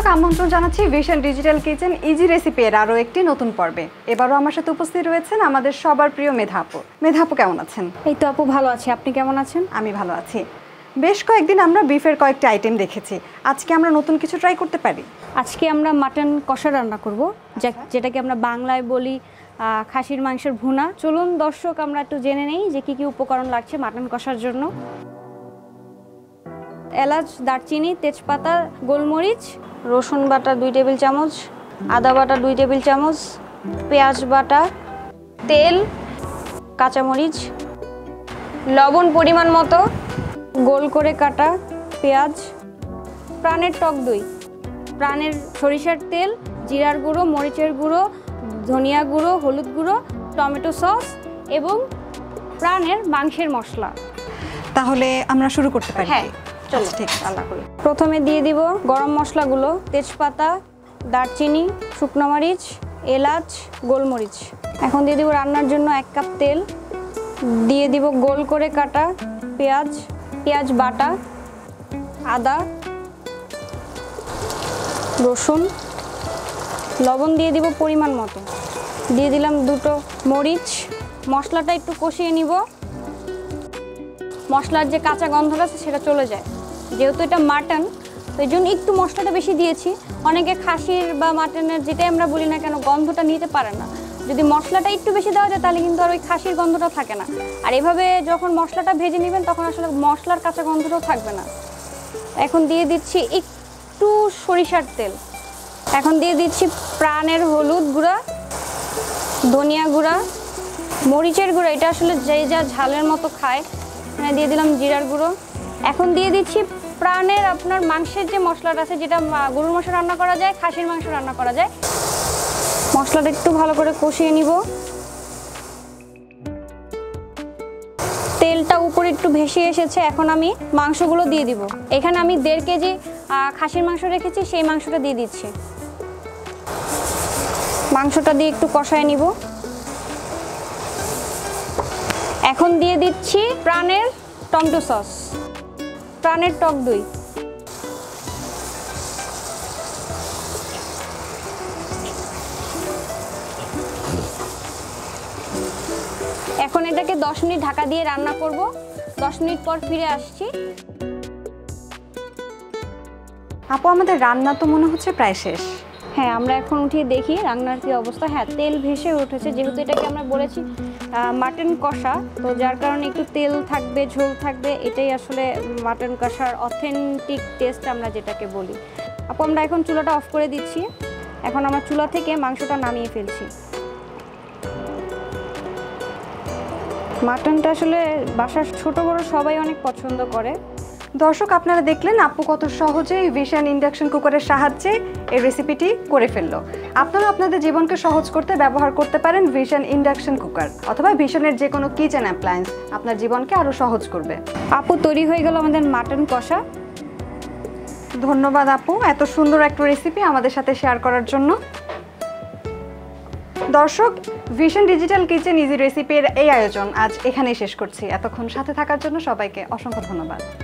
দর্শক আমন্ত্রণ জানাচ্ছি vision digital kitchen easy recipe এর আরো একটি নতুন পর্বে। এবারও আমার সাথে উপস্থিত রয়েছেন আমাদের সবার প্রিয় মেধা আপু। মেধা আপু কেমন আছেন? এই তো আপু ভালো আছি, আপনি কেমন আছেন? আমি ভালো আছি। বেশ কয়েকদিন আমরা বিফের কয়েকটা আইটেম দেখেছি, আজকে আমরা নতুন কিছু ট্রাই করতে পারি। আজকে আমরা মাটন কষা রান্না করব, যেটাকে আমরা বাংলায় বলি খাসির মাংসের ভুনা। চলুন দর্শক আমরা একটু জেনে নেই যে কি কি উপকরণ লাগছে মাটন কষার জন্য। এলাচ, দারচিনি, তেজপাতা, গোলমরিচ, রসুন বাটা 2 টেবিল চামচ, আদা বাটা 2 টেবিল চামচ, পেঁয়াজ বাটা, তেল, কাঁচামরিচ, লবণ পরিমাণ মতো, গোল করে কাটা পেঁয়াজ, প্রাণের টক দই, প্রাণের সরিষার তেল, জিরার গুঁড়ো, মরিচের গুঁড়ো, ধনিয়া গুঁড়ো, হলুদ গুঁড়ো, টমেটো সস এবং প্রাণের মাংসের মশলা। তাহলে আমরা শুরু করতে পারি? হ্যাঁ চলো ঠিক রান্না করি। প্রথমে দিয়ে দিব গরম মশলাগুলো, তেজপাতা, দারচিনি, শুকনো মরিচ, এলাচ, গোলমরিচ। এখন দিয়ে দিব রান্নার জন্য 1 কাপ তেল, দিয়ে দিব গোল করে কাটা পেঁয়াজ, পেঁয়াজ বাটা, আদা, রসুন, লবণ দিয়ে দিব পরিমাণ মতো, দিয়ে দিলাম 2টো মরিচ। মশলাটা একটু কষিয়ে নিব, মশলার যে কাঁচা গন্ধটা আছে সেটা চলে যায়। যেহেতু এটা মাটন তো এই জন্য একটু মশলাটা বেশি দিয়েছি। অনেকে খাসির বা মাটনের যেটাই আমরা বলি না কেন গন্ধটা নিতে পারে না। যদি মশলাটা একটু বেশি দেওয়া যায় তাহলে কিন্তু আর ওই খাসির গন্ধটা থাকে না। আর এভাবে যখন মশলাটা ভেজে নেবেন তখন আসলে মশলার কাঁচা গন্ধটাও থাকবে না। এখন দিয়ে দিচ্ছি একটু সরিষার তেল, এখন দিয়ে দিচ্ছি প্রাণের হলুদ গুঁড়া, ধনিয়া গুঁড়া, মরিচের গুঁড়া, এটা আসলে যে যা ঝালের মতো খায়। দিয়ে দিলাম জিরার গুঁড়ো। এখন দিয়ে দিচ্ছি প্রাণের আপনার মাংসের যে মশলাটা আছে, যেটা গরুর মাংস রান্না করা যায়, খাসির মাংস রান্না করা যায়। মশলাটা একটু ভালো করে কষিয়ে নিব। তেলটা উপরে একটু ভেসে এসেছে, এখন আমি মাংসগুলো দিয়ে দিব। এখানে আমি 1.5 কেজি খাসির মাংস রেখেছি, সেই মাংসটা দিয়ে দিচ্ছি। মাংসটা দিয়ে একটু কষায় নিব। এখন দিয়ে দিচ্ছি প্রাণের টমেটো সস, প্রাণের টক দই, এখন এটাকে 10 মিনিট ঢাকা দিয়ে রান্না করব। 10 মিনিট পর ফিরে আসছি। আপু আমাদের রান্না তো মনে হচ্ছে প্রায় শেষ। হ্যাঁ, আমরা এখন উঠিয়ে দেখি রান্নার কি অবস্থা। হ্যাঁ, তেল ভেসে উঠেছে। যেহেতু এটাকে আমরা বলেছি মাটন কষা, তো যার কারণে একটু তেল থাকবে, ঝোল থাকবে। এটাই আসলে মাটন কষার অথেন্টিক টেস্ট আমরা যেটাকে বলি। আপু আমরা এখন চুলাটা অফ করে দিচ্ছি। এখন আমরা চুলা থেকে মাংসটা নামিয়ে ফেলছি। মাটনটা আসলে বাসার ছোট বড় সবাই অনেক পছন্দ করে। দর্শক আপনারা দেখলেন আপু কত সহজেই ভিশন ইন্ডাকশন কুকারের সাহায্যে এই রেসিপিটি করে ফেললো। আপনারা আপনাদের জীবনকে সহজ করতে ব্যবহার করতে পারেন ভিশন ইন্ডাকশন কুকার অথবা ভিশনের যে কোনো কিচেন অ্যাপ্লায়েন্স, আপনার জীবনকে আরও সহজ করবে। আপু তৈরি হয়ে গেল আমাদের মাটন কষা। ধন্যবাদ আপু এত সুন্দর একটা রেসিপি আমাদের সাথে শেয়ার করার জন্য। দর্শক ভিশন ডিজিটাল কিচেন ইজি রেসিপির এই আয়োজন আজ এখানেই শেষ করছি। এতক্ষণ সাথে থাকার জন্য সবাইকে অসংখ্য ধন্যবাদ।